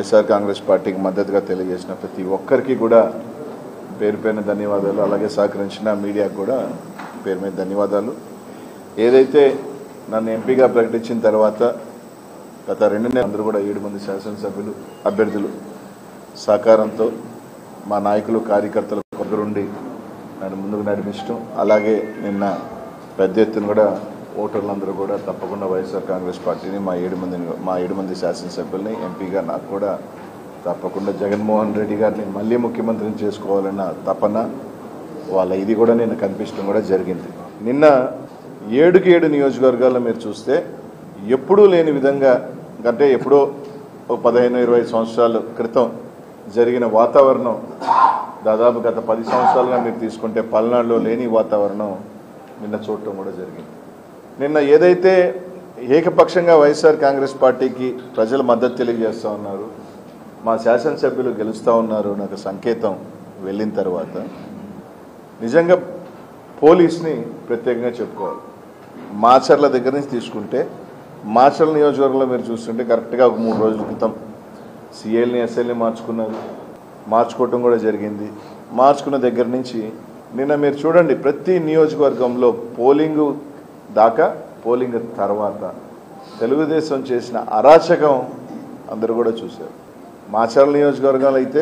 వైఎస్ఆర్ కాంగ్రెస్ పార్టీకి మద్దతుగా తెలియజేసిన ప్రతి ఒక్కరికి కూడా పేరు పేరున ధన్యవాదాలు. అలాగే సహకరించిన మీడియాకు కూడా పేరు మీద ధన్యవాదాలు. ఏదైతే నన్ను ఎంపీగా ప్రకటించిన తర్వాత గత 2 నెలలు అందరూ కూడా 7 మంది శాసనసభ్యులు అభ్యర్థులు సహకారంతో మా నాయకులు కార్యకర్తలు దగ్గరుండి నన్ను ముందుకు నడిపించడం, అలాగే నిన్న పెద్ద ఎత్తున కూడా ఓటర్లందరూ కూడా తప్పకుండా వైఎస్ఆర్ కాంగ్రెస్ పార్టీని మా 7 మంది శాసనసభ్యుల్ని ఎంపీగా నాకు కూడా తప్పకుండా జగన్మోహన్ రెడ్డి గారిని మళ్ళీ ముఖ్యమంత్రిని చేసుకోవాలన్న తపన వాళ్ళ ఇది కూడా నేను కనిపించడం కూడా జరిగింది. నిన్న 7కి 7 నియోజకవర్గాల్లో మీరు చూస్తే ఎప్పుడూ లేని విధంగా, అంటే ఎప్పుడో 15-20 సంవత్సరాల క్రితం జరిగిన వాతావరణం దాదాపు గత 10 సంవత్సరాలుగా మీరు తీసుకుంటే పల్నాడులో లేని వాతావరణం నిన్న చూడటం కూడా జరిగింది. నిన్న ఏదైతే ఏకపక్షంగా వైఎస్ఆర్ కాంగ్రెస్ పార్టీకి ప్రజలు మద్దతు తెలియజేస్తూ ఉన్నారు, మా శాసనసభ్యులు గెలుస్తూ ఉన్నారు నాకు సంకేతం వెళ్ళిన తర్వాత నిజంగా పోలీస్ని ప్రత్యేకంగా చెప్పుకోవాలి. మాచర్ల దగ్గర నుంచి తీసుకుంటే మాచర్ల నియోజకవర్గంలో మీరు చూస్తుంటే కరెక్ట్గా ఒక 3 రోజుల క్రితం సిఐల్ని ఎస్ఐల్ని మార్చుకోవటం కూడా జరిగింది. మార్చుకున్న దగ్గర నుంచి నిన్న మీరు చూడండి ప్రతి నియోజకవర్గంలో పోలింగ్ దాకా పోలింగ్ తర్వాత తెలుగుదేశం చేసిన అరాచకం అందరూ కూడా చూశారు. మాచర్ల నియోజకవర్గంలో అయితే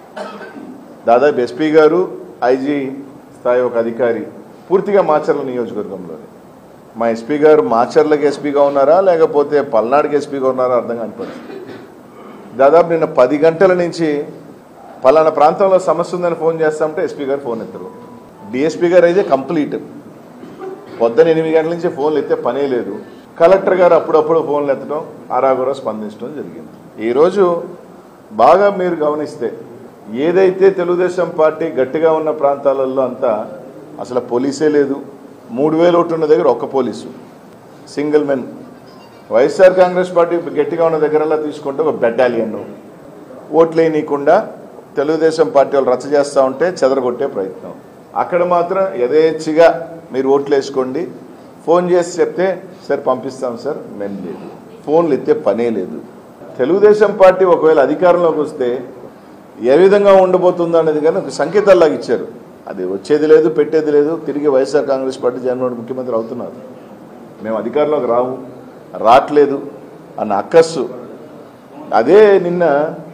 దాదాపు ఎస్పీ గారు ఐజీ స్థాయి ఒక అధికారి పూర్తిగా మాచర్ల నియోజకవర్గంలోనే. మా ఎస్పీ గారు మాచర్లకు ఎస్పీగా ఉన్నారా లేకపోతే పల్నాడుకి ఎస్పీగా ఉన్నారా అర్థం కాని పరిస్థితి. దాదాపు నిన్న 10 గంటల నుంచి పలానా ప్రాంతంలో సమస్య ఉందని ఫోన్ చేస్తామంటే ఎస్పీ గారు ఫోన్ ఎత్తరు. డిఎస్పీ గారు అయితే కంప్లీట్ పొద్దున 8 గంటల నుంచి ఫోన్లు ఎత్తే పనే లేదు. కలెక్టర్ గారు అప్పుడప్పుడు ఫోన్లు ఎత్తడం ఆరాగురా స్పందించడం జరిగింది. ఈరోజు బాగా మీరు గమనిస్తే ఏదైతే తెలుగుదేశం పార్టీ గట్టిగా ఉన్న ప్రాంతాలలో అంతా అసలు పోలీసే లేదు. 3000 ఓట్లు ఉన్న దగ్గర ఒక్క police single men. YSR Congress party గట్టిగా ఉన్న దగ్గరలా తీసుకుంటే ఒక బెటాలియన్ ఓట్లేయనీయకుండా తెలుగుదేశం పార్టీ వాళ్ళు రచ్చ చేస్తూ ఉంటే చెదరగొట్టే ప్రయత్నం. అక్కడ మాత్రం యథేచ్ఛగా మీరు ఓట్లు వేసుకోండి, ఫోన్ చేసి చెప్తే సార్ పంపిస్తాం సార్, మేము లేదు, ఫోన్లు ఎత్తే పనే లేదు. తెలుగుదేశం పార్టీ ఒకవేళ అధికారంలోకి వస్తే ఏ విధంగా ఉండబోతుందో అనేది కానీ ఒక సంకేతాల్లాగా ఇచ్చారు. అది వచ్చేది లేదు, పెట్టేది లేదు. తిరిగి వైఎస్ఆర్ కాంగ్రెస్ పార్టీ జగన్మోహన్ ముఖ్యమంత్రి అవుతున్నారు. మేము అధికారంలోకి రావట్లేదు అన్న అక్కస్సు. అదే నిన్న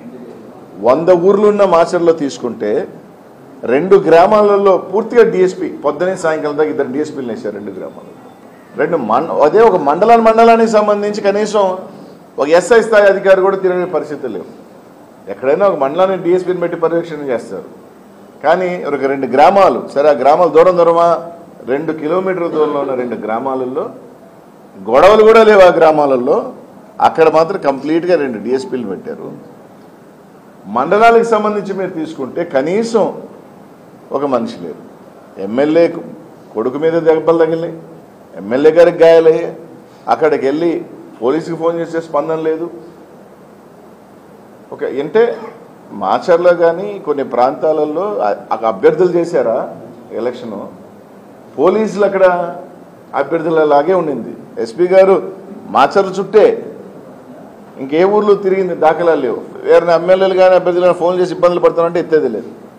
100 ఊర్లున్న మాచర్లో తీసుకుంటే 2 గ్రామాలలో పూర్తిగా డిఎస్పీ పొద్దునే సాయంకాలం దాకా 2 డిఎస్పీలు వేశారు 2 గ్రామాల్లో. అదే ఒక మండలానికి సంబంధించి కనీసం ఒక ఎస్ఐ స్థాయి అధికారి కూడా తిరిగే పరిస్థితులు లేవు. ఎక్కడైనా ఒక మండలాన్ని డిఎస్పీని పెట్టి పర్యవేక్షణ చేస్తారు. కానీ ఒక 2 గ్రామాలు, సరే ఆ గ్రామాలు దూరమా 2 కిలోమీటర్ల దూరంలో ఉన్న 2 గ్రామాలలో గొడవలు కూడా లేవు. ఆ గ్రామాలలో అక్కడ మాత్రం కంప్లీట్గా 2 డిఎస్పీలు పెట్టారు. మండలాలకు సంబంధించి మీరు తీసుకుంటే కనీసం ఒక మనిషి లేరు. ఎమ్మెల్యే కొడుకు మీద దెబ్బలు తగిలినాయి, ఎమ్మెల్యే గారికి గాయాలయ్యాయి. అక్కడికి వెళ్ళి పోలీసుకి ఫోన్ చేసే స్పందన లేదు. అంటే మాచర్లో కానీ కొన్ని ప్రాంతాలలో అభ్యర్థులు చేశారా ఎలక్షను, పోలీసులు అక్కడ అభ్యర్థులలాగే ఉండింది. ఎస్పీ గారు మాచర్ల చుట్టే ఇంకే ఊర్లు తిరిగింది దాఖలాలు లేవు. వేరే ఎమ్మెల్యేలు కానీ అభ్యర్థులు కానీ ఫోన్ చేసి ఇబ్బందులు పడుతున్నారంటే ఎత్తేది లేదు.